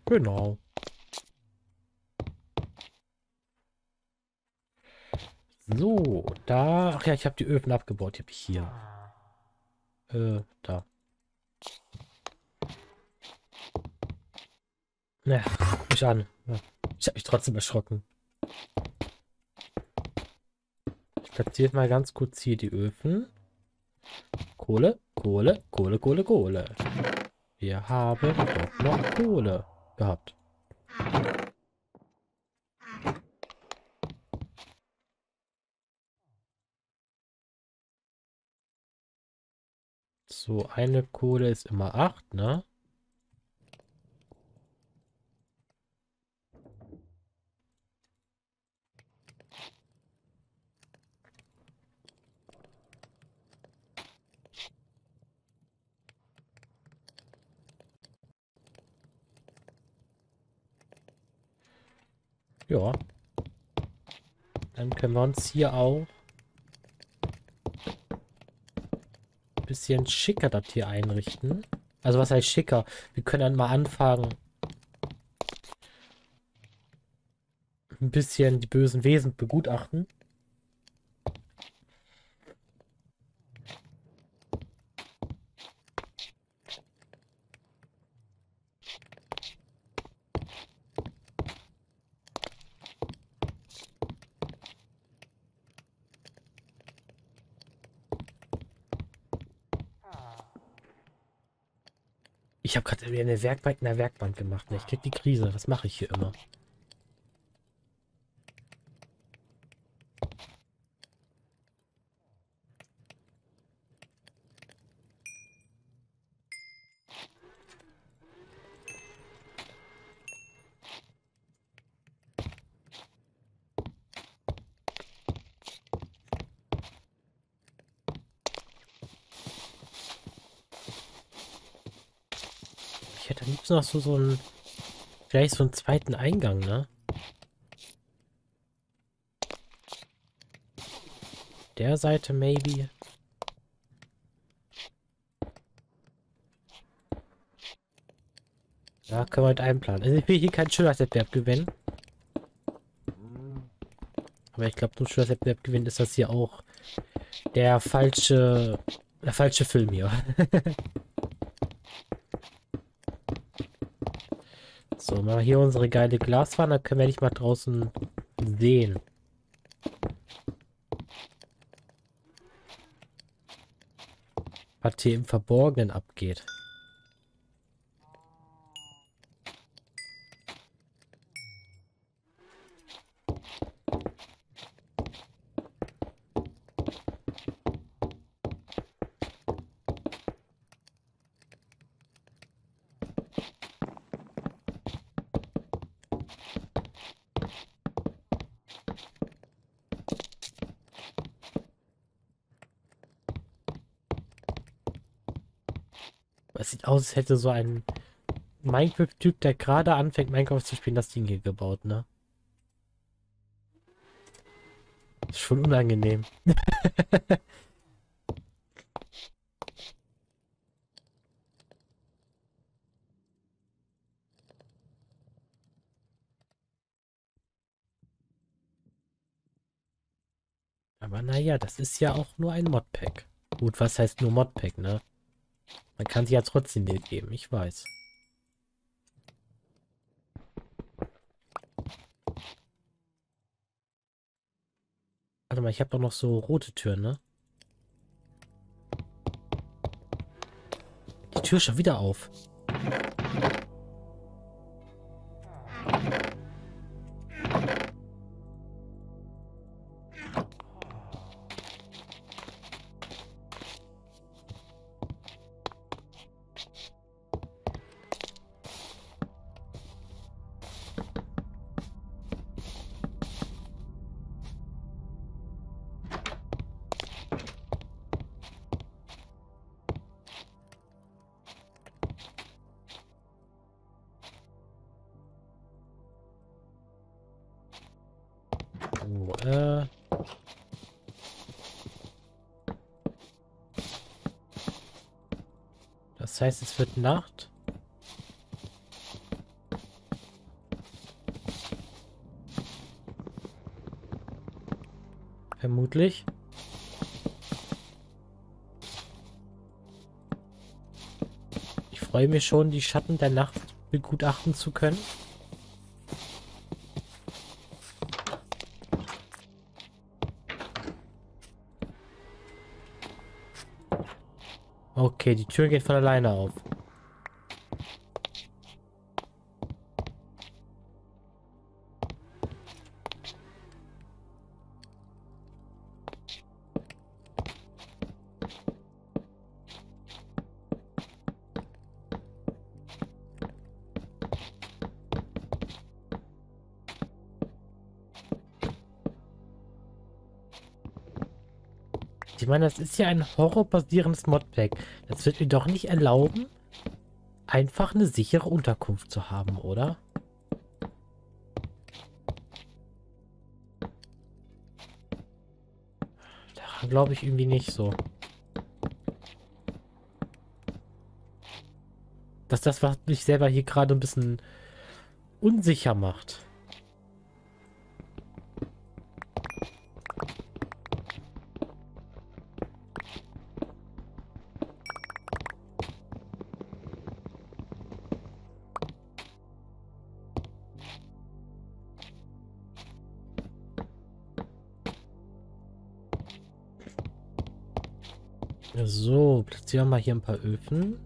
Genau. So, da. Ach ja, ich habe die Öfen abgebaut. Die habe ich hier. Da. Na, guck mich an. Ja. Ich habe mich trotzdem erschrocken. Ich platziere mal ganz kurz hier die Öfen. Kohle, Kohle, Kohle, Kohle, Kohle. Wir haben doch noch Kohle gehabt. So, eine Kohle ist immer 8, ne? Ja. Dann können wir uns hier auch ein bisschen schicker das hier einrichten. Also was heißt schicker? Wir können dann mal anfangen, ein bisschen die bösen Wesen begutachten. Ich habe gerade wieder eine Werkbank in der Werkbank gemacht. Ne? Ich krieg die Krise. Das mache ich hier immer. Ich hätte am liebsten noch so einen, vielleicht so einen zweiten Eingang, ne? Der Seite maybe. Ja, können wir heute einplanen. Also ich will hier keinen Schönheitswettbewerb gewinnen. Aber ich glaube, nur Schönheitswettbewerb gewinnen ist das hier auch der falsche Film hier. So, machen wir hier unsere geile Glaswand, dann können wir nicht mal draußen sehen. Was hier im Verborgenen abgeht. Es sieht aus, als hätte so ein Minecraft-Typ, der gerade anfängt, Minecraft zu spielen, das Ding hier gebaut, ne? Ist schon unangenehm. Aber naja, das ist ja auch nur ein Modpack. Gut, was heißt nur Modpack, ne? Man kann sich ja trotzdem Bild geben, ich weiß. Warte mal, ich habe doch noch so rote Türen, ne? Die Tür ist schon wieder auf. So, das heißt, es wird Nacht. Vermutlich. Ich freue mich schon, die Schatten der Nacht begutachten zu können. Okay, die Tür geht von alleine auf. Ich meine, das ist ja ein horrorbasierendes Modpack. Das wird mir doch nicht erlauben, einfach eine sichere Unterkunft zu haben, oder? Daran glaube ich irgendwie nicht so. Dass das, was mich selber hier gerade ein bisschen unsicher macht. So, platzieren wir mal hier ein paar Öfen.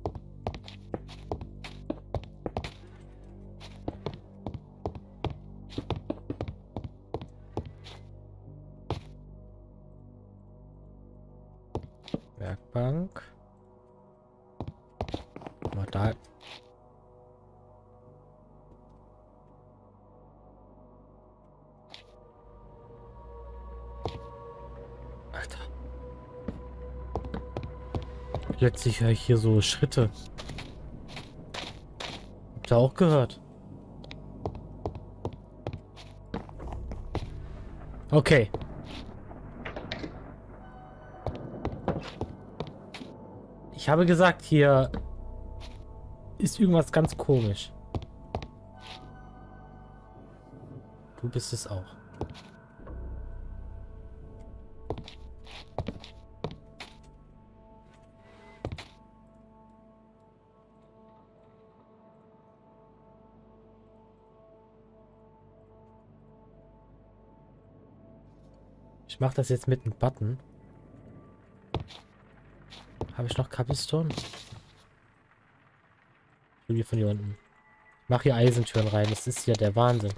Werkbank. Mal da. Alter. Plötzlich höre ich hier so Schritte. Habt ihr auch gehört? Okay. Ich habe gesagt, hier ist irgendwas ganz komisch. Du bist es auch. Ich mache das jetzt mit einem Button. Habe ich noch Cobblestone? Irgendwie von hier unten. Ich mache hier Eisentüren rein. Das ist ja der Wahnsinn.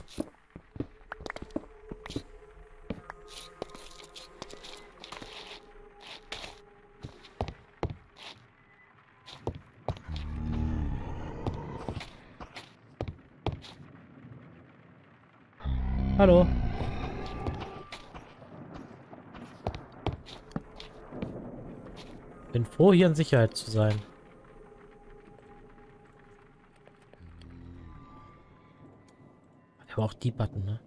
Hallo. Bin froh, hier in Sicherheit zu sein. Aber auch die Button, ne?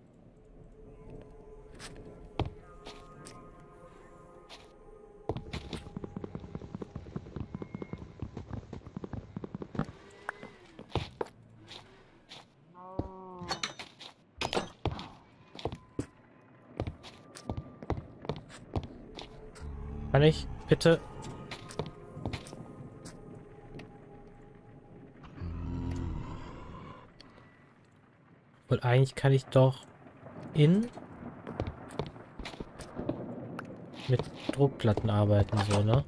Kann ich bitte? Und eigentlich kann ich doch mit Druckplatten arbeiten, so, ne?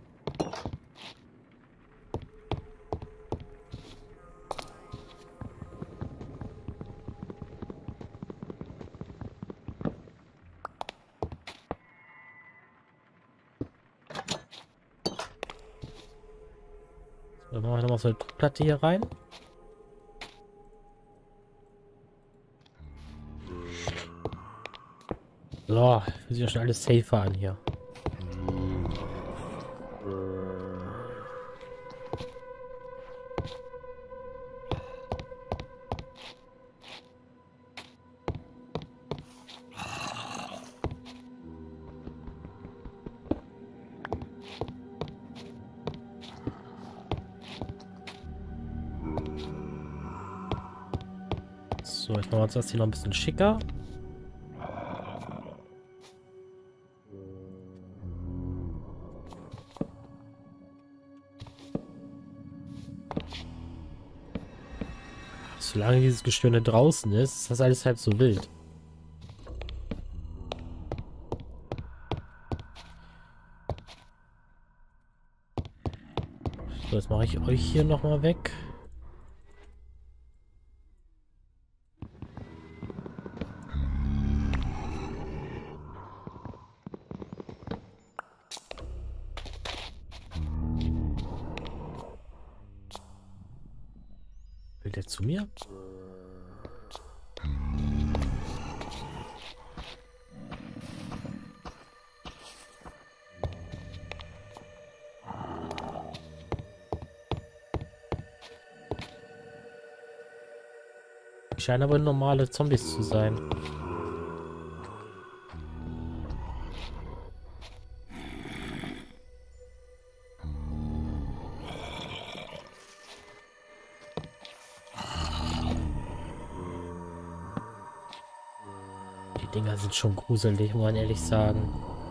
So, dann machen wir nochmal so eine Druckplatte hier rein. So, fühlt sich ja schon alles safer an hier. So, jetzt machen wir uns das hier noch ein bisschen schicker. Solange dieses Gestöhne draußen ist, ist das alles halb so wild. So, jetzt mache ich euch hier nochmal weg. Will der zu mir? Scheinen aber normale Zombies zu sein. Die Dinger sind schon gruselig, muss man ehrlich sagen.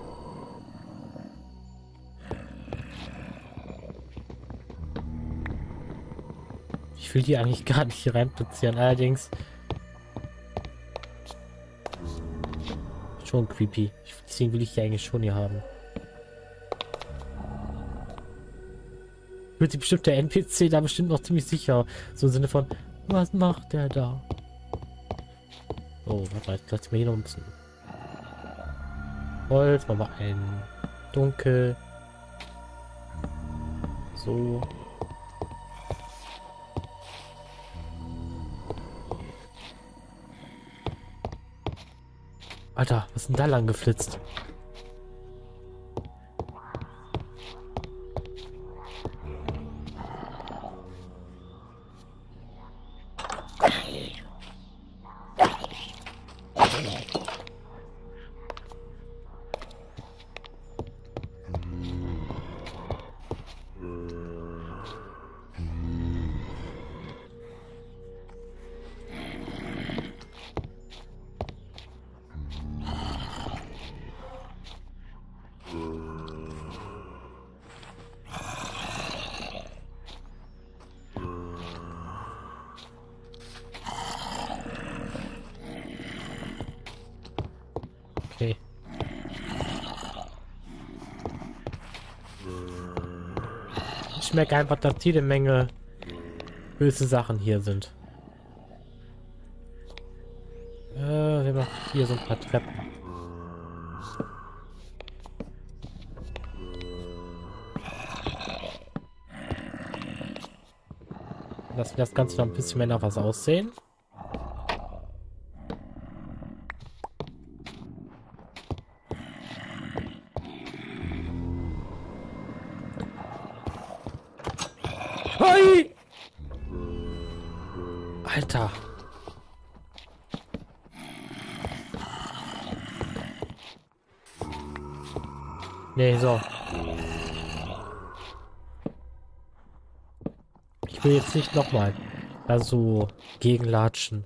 Ich will die eigentlich gar nicht hier rein platzieren, allerdings schon creepy. Deswegen will ich die eigentlich schon hier haben. Wird sich bestimmt der NPC da bestimmt noch ziemlich sicher. So im Sinne von, was macht der da? Oh, warte mal, jetzt lass ich mal hier noch ein bisschen Holz, machen wir ein Dunkel. So. Alter, was ist denn da lang geflitzt? Okay. Ich merke einfach, dass jede Menge böse Sachen hier sind. Wir machen hier so ein paar Treppen. Lassen wir das Ganze noch ein bisschen mehr nach was aussehen. Hi! Alter. Nee, so. Ich will jetzt nicht nochmal da so gegenlatschen.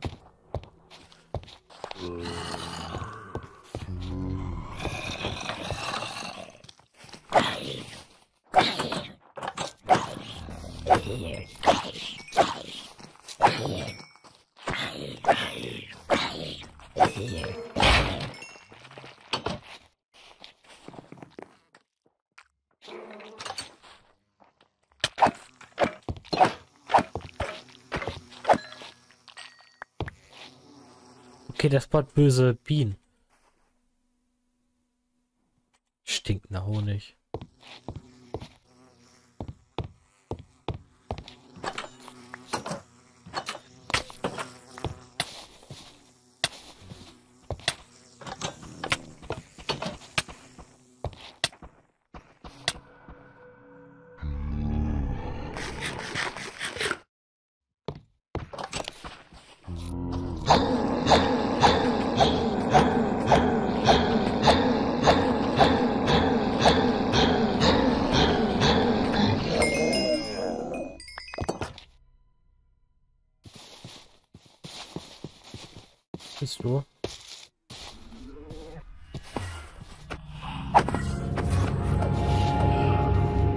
Okay, der spawnt böse Bienen. Stinkender Honig. Bist du?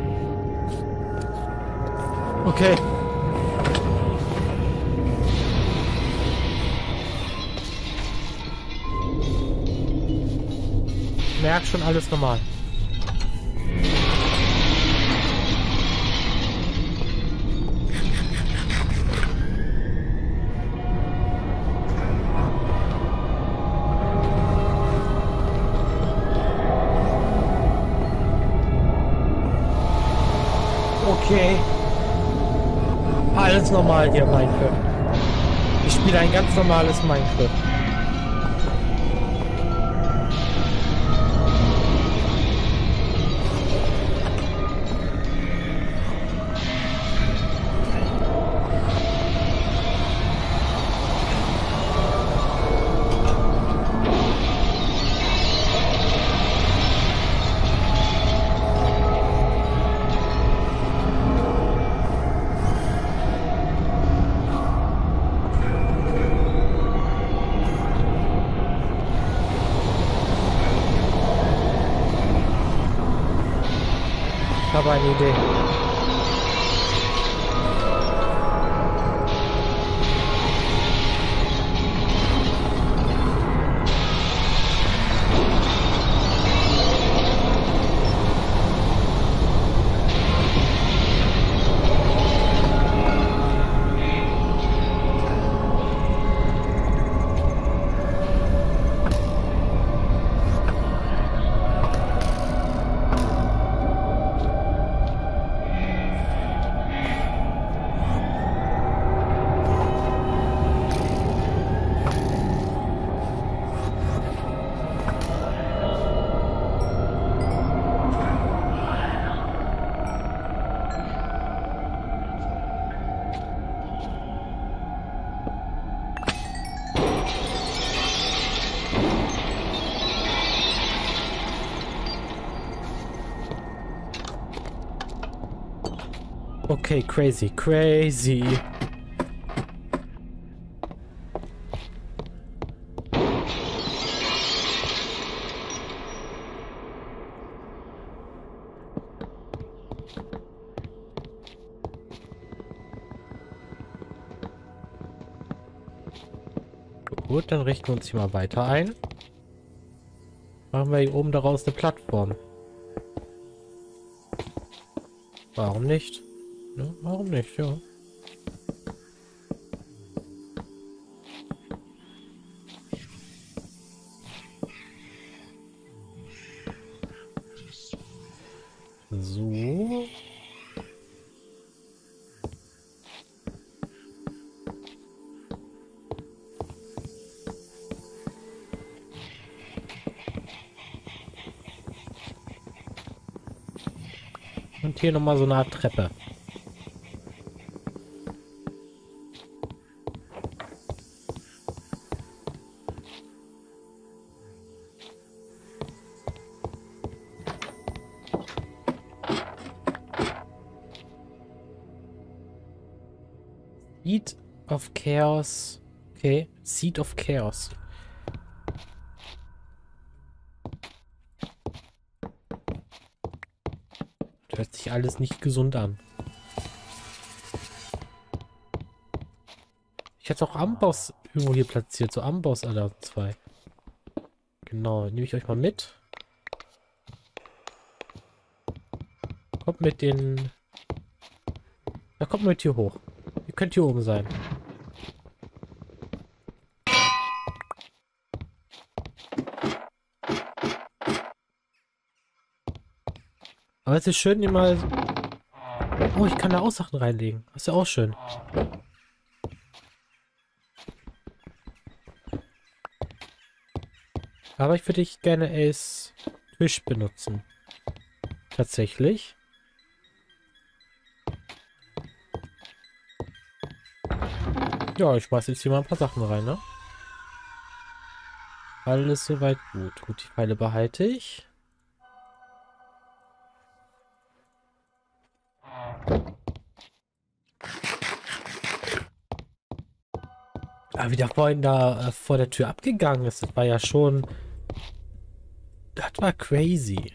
Okay. merke schon, alles normal. Okay. Alles normal hier, Minecraft. Ich spiele ein ganz normales Minecraft. Ich habe eine Idee. Okay, crazy, crazy. Gut, dann richten wir uns hier mal weiter ein. Machen wir hier oben daraus eine Plattform. Warum nicht? Ja, warum nicht, ja. So. Und hier nochmal so eine Art Treppe. Seed of Chaos. Okay, Seed of Chaos. Hört sich alles nicht gesund an. Ich hätte auch Amboss irgendwo hier platziert. So Amboss aller 2. Genau, nehme ich euch mal mit. Kommt mit den... Da kommt mit hier hoch. Ihr könnt hier oben sein. Aber es ist schön, hier mal... Oh, ich kann da auch Sachen reinlegen. Das ist ja auch schön. Aber ich würde gerne als Tisch benutzen. Tatsächlich. Ja, ich schmeiß jetzt hier mal ein paar Sachen rein, ne? Alles soweit gut. Gut, die Pfeile behalte ich. Ah, wie der vorhin da vor der Tür abgegangen ist, das war ja schon... Das war crazy.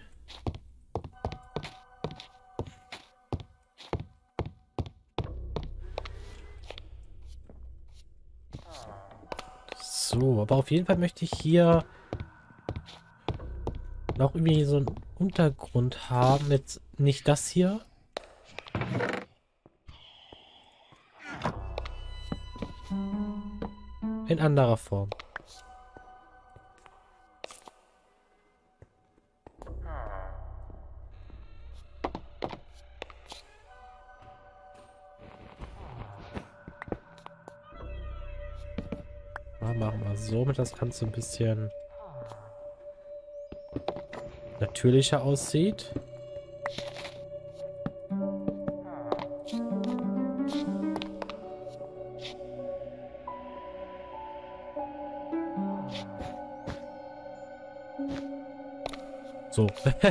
So, aber auf jeden Fall möchte ich hier sollten auch irgendwie so einen Untergrund haben. Jetzt nicht das hier. In anderer Form. Ja, machen wir so, damit das Ganze ein bisschen natürlicher aussieht. So.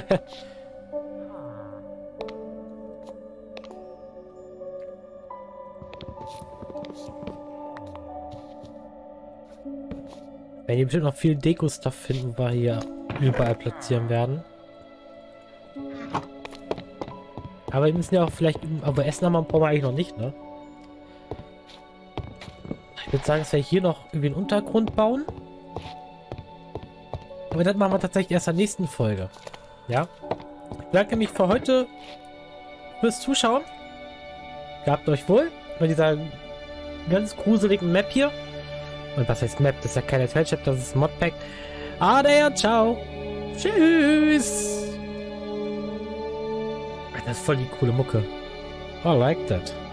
Wenn ihr bestimmt noch viel Deko-Stuff finden, wo wir hier überall platzieren werden. Aber wir müssen ja auch vielleicht, aber Essen haben brauchen wir eigentlich noch nicht, ne? Ich würde sagen, dass wir hier noch irgendwie einen Untergrund bauen. Aber das machen wir tatsächlich erst in der nächsten Folge. Ja? Ich bedanke mich für heute fürs Zuschauen. Gehabt euch wohl bei dieser ganz gruseligen Map hier. Und was heißt Map? Das ist ja keine Adventure, das ist Modpack. Ade, ciao. Tschüss. Das ist voll die coole Mucke. I like that.